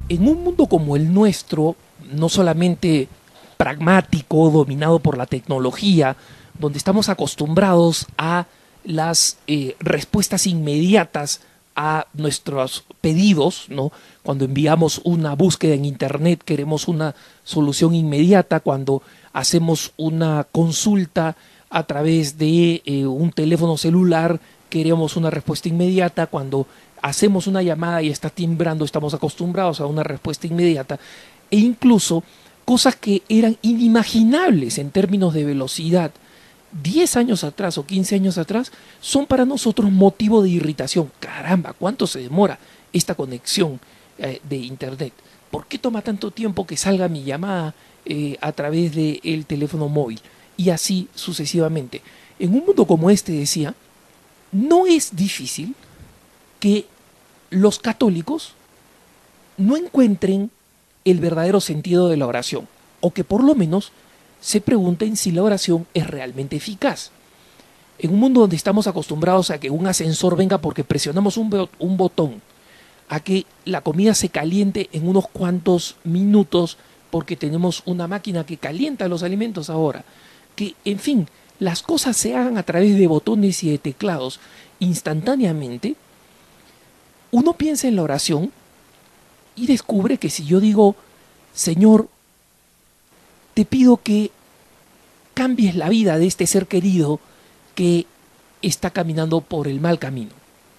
En un mundo como el nuestro, no solamente pragmático, dominado por la tecnología, donde estamos acostumbrados a las respuestas inmediatas a nuestros pedidos, ¿no? Cuando enviamos una búsqueda en internet queremos una solución inmediata, cuando hacemos una consulta a través de un teléfono celular queremos una respuesta inmediata, cuando hacemos una llamada y está timbrando estamos acostumbrados a una respuesta inmediata, e incluso cosas que eran inimaginables en términos de velocidad 10 años atrás o 15 años atrás son para nosotros motivo de irritación. Caramba, ¿cuánto se demora esta conexión de internet? ¿Por qué toma tanto tiempo que salga mi llamada a través del teléfono móvil? Y así sucesivamente. En un mundo como este, decía, no es difícil que los católicos no encuentren el verdadero sentido de la oración, o que por lo menos se pregunten si la oración es realmente eficaz. En un mundo donde estamos acostumbrados a que un ascensor venga porque presionamos un botón, a que la comida se caliente en unos cuantos minutos porque tenemos una máquina que calienta los alimentos ahora, que en fin, las cosas se hagan a través de botones y de teclados instantáneamente, uno piensa en la oración y descubre que si yo digo, Señor, te pido que cambies la vida de este ser querido que está caminando por el mal camino.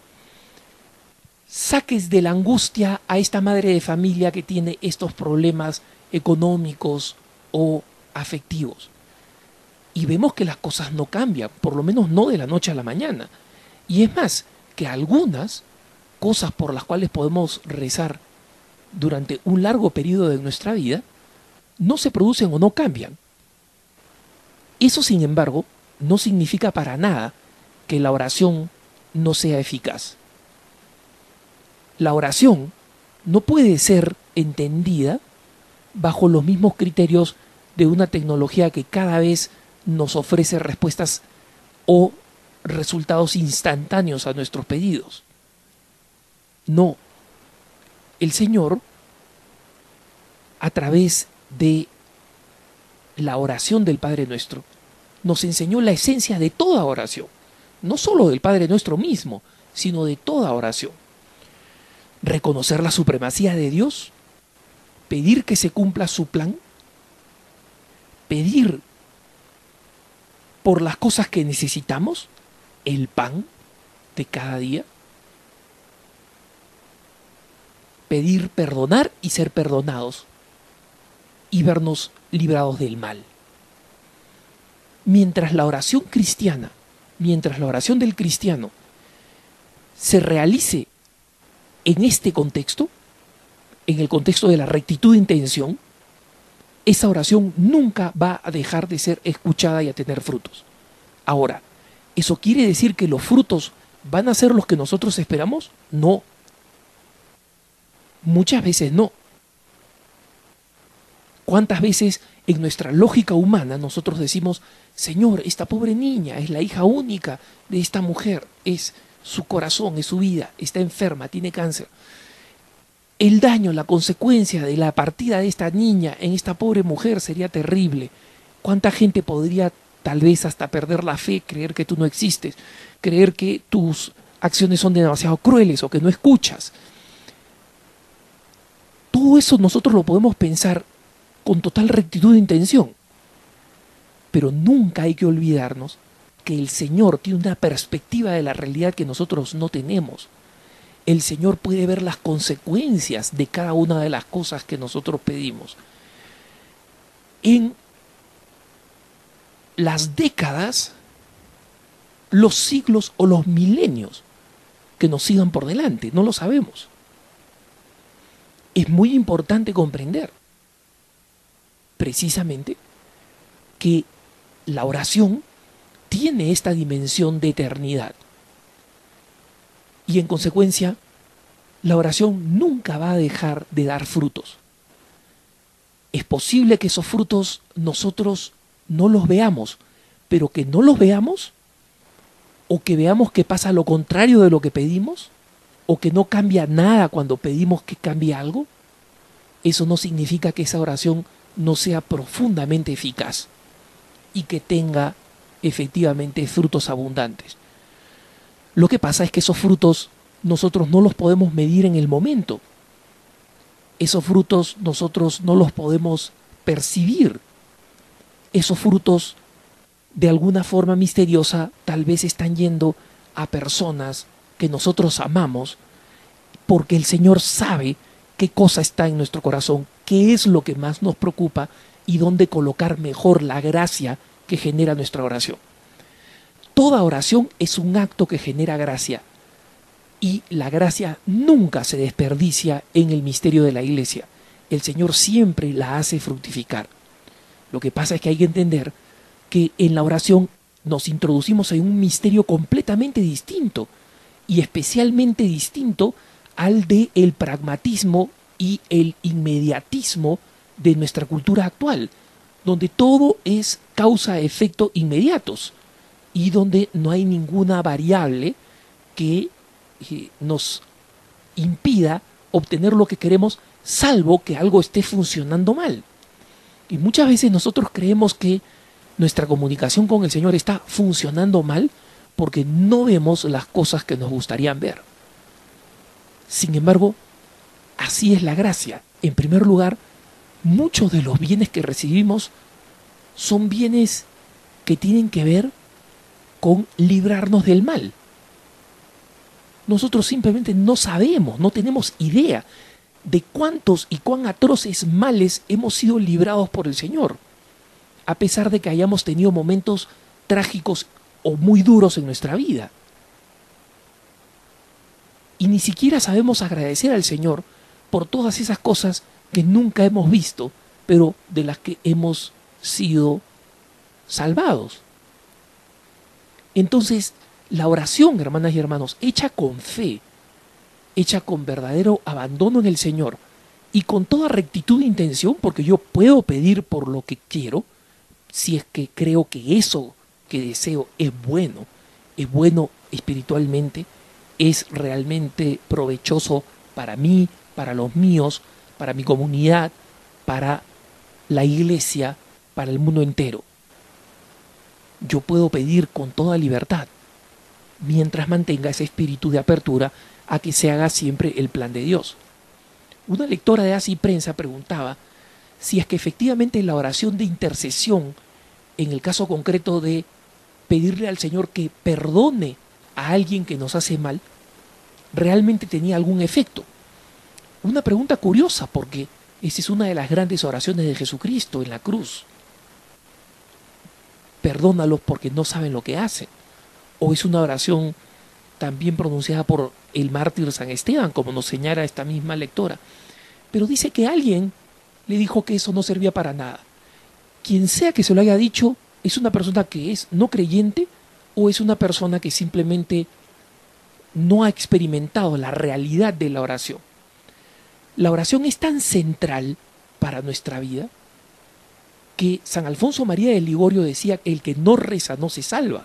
Saques de la angustia a esta madre de familia que tiene estos problemas económicos o afectivos. Y vemos que las cosas no cambian, por lo menos no de la noche a la mañana. Y es más, que algunas cosas por las cuales podemos rezar durante un largo periodo de nuestra vida no se producen o no cambian. Eso, sin embargo, no significa para nada que la oración no sea eficaz. La oración no puede ser entendida bajo los mismos criterios de una tecnología que cada vez nos ofrece respuestas o resultados instantáneos a nuestros pedidos. No. El Señor, a través de la oración del Padre Nuestro, nos enseñó la esencia de toda oración, no solo del Padre Nuestro mismo, sino de toda oración. Reconocer la supremacía de Dios, pedir que se cumpla su plan, pedir por las cosas que necesitamos, el pan de cada día, pedir perdonar y ser perdonados, y vernos librados del mal. Mientras la oración cristiana, mientras la oración del cristiano se realice en este contexto, en el contexto de la rectitud de intención, esa oración nunca va a dejar de ser escuchada y a tener frutos. Ahora, ¿eso quiere decir que los frutos van a ser los que nosotros esperamos? No. Muchas veces no. ¿Cuántas veces en nuestra lógica humana nosotros decimos, Señor, esta pobre niña es la hija única de esta mujer, es su corazón, es su vida, está enferma, tiene cáncer? El daño, la consecuencia de la partida de esta niña en esta pobre mujer sería terrible. ¿Cuánta gente podría tal vez hasta perder la fe, creer que tú no existes, creer que tus acciones son demasiado crueles o que no escuchas? Todo eso nosotros lo podemos pensar con total rectitud de intención. Pero nunca hay que olvidarnos que el Señor tiene una perspectiva de la realidad que nosotros no tenemos. El Señor puede ver las consecuencias de cada una de las cosas que nosotros pedimos. En las décadas, los siglos o los milenios que nos sigan por delante, no lo sabemos. Es muy importante comprender precisamente que la oración tiene esta dimensión de eternidad. Y en consecuencia, la oración nunca va a dejar de dar frutos. Es posible que esos frutos nosotros no los veamos, pero que no los veamos, o que veamos que pasa lo contrario de lo que pedimos, o que no cambia nada cuando pedimos que cambie algo, eso no significa que esa oración no sea profundamente eficaz y que tenga efectivamente frutos abundantes. Lo que pasa es que esos frutos nosotros no los podemos medir en el momento. Esos frutos nosotros no los podemos percibir. Esos frutos, de alguna forma misteriosa, tal vez están yendo a personas que nosotros amamos, porque el Señor sabe qué cosa está en nuestro corazón, qué es lo que más nos preocupa y dónde colocar mejor la gracia que genera nuestra oración. Toda oración es un acto que genera gracia, y la gracia nunca se desperdicia en el misterio de la Iglesia. El Señor siempre la hace fructificar. Lo que pasa es que hay que entender que en la oración nos introducimos en un misterio completamente distinto, y especialmente distinto al de el pragmatismo y el inmediatismo de nuestra cultura actual, donde todo es causa-efecto inmediatos y donde no hay ninguna variable que nos impida obtener lo que queremos, salvo que algo esté funcionando mal. Y muchas veces nosotros creemos que nuestra comunicación con el Señor está funcionando mal porque no vemos las cosas que nos gustarían ver. Sin embargo, así es la gracia. En primer lugar, muchos de los bienes que recibimos son bienes que tienen que ver con librarnos del mal. Nosotros simplemente no sabemos, no tenemos idea de cuántos y cuán atroces males hemos sido librados por el Señor, a pesar de que hayamos tenido momentos trágicos o muy duros en nuestra vida. Y ni siquiera sabemos agradecer al Señor por todas esas cosas que nunca hemos visto, pero de las que hemos sido salvados. Entonces, la oración, hermanas y hermanos, hecha con fe, hecha con verdadero abandono en el Señor y con toda rectitud de intención, porque yo puedo pedir por lo que quiero, si es que creo que eso que deseo es bueno espiritualmente, es realmente provechoso para mí, para los míos, para mi comunidad, para la iglesia, para el mundo entero. Yo puedo pedir con toda libertad, mientras mantenga ese espíritu de apertura a que se haga siempre el plan de Dios. Una lectora de Así Prensa preguntaba si es que efectivamente la oración de intercesión, en el caso concreto de pedirle al Señor que perdone a alguien que nos hace mal, realmente tenía algún efecto. Una pregunta curiosa, porque esa es una de las grandes oraciones de Jesucristo en la cruz. Perdónalos porque no saben lo que hacen. O es una oración también pronunciada por el mártir San Esteban, como nos señala esta misma lectora. Pero dice que alguien le dijo que eso no servía para nada. Quien sea que se lo haya dicho, es una persona que es no creyente o es una persona que simplemente no ha experimentado la realidad de la oración. La oración es tan central para nuestra vida que San Alfonso María de Ligorio decía: el que no reza no se salva.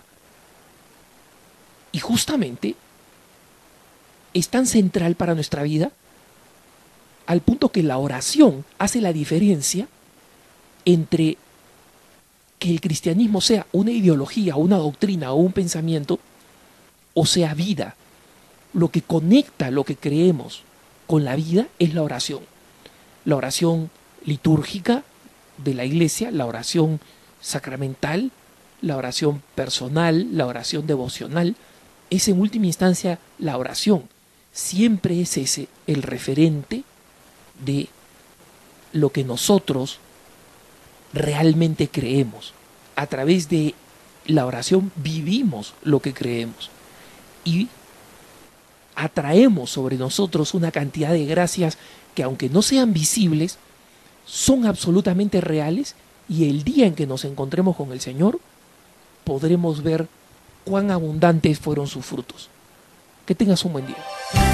Y justamente es tan central para nuestra vida al punto que la oración hace la diferencia entre que el cristianismo sea una ideología, una doctrina o un pensamiento, o sea vida. Lo que conecta lo que creemos con la vida es la oración. La oración litúrgica de la iglesia, la oración sacramental, la oración personal, la oración devocional, es en última instancia la oración. Siempre es ese el referente de lo que nosotros realmente creemos. A través de la oración vivimos lo que creemos y atraemos sobre nosotros una cantidad de gracias que, aunque no sean visibles, son absolutamente reales, y el día en que nos encontremos con el Señor podremos ver cuán abundantes fueron sus frutos. Que tengas un buen día.